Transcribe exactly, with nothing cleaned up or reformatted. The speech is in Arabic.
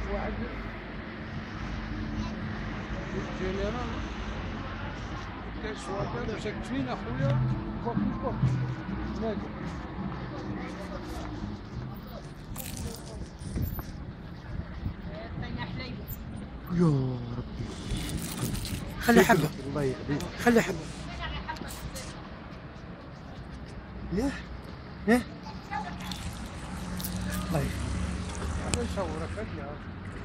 واحد جاني انا كاين السؤال كان مشاك فين اخويا كوك كوك نادي يا ربي خلي حبه الله يهديك خلي حبه ياه ياه الله يهديك الله يصورك هاد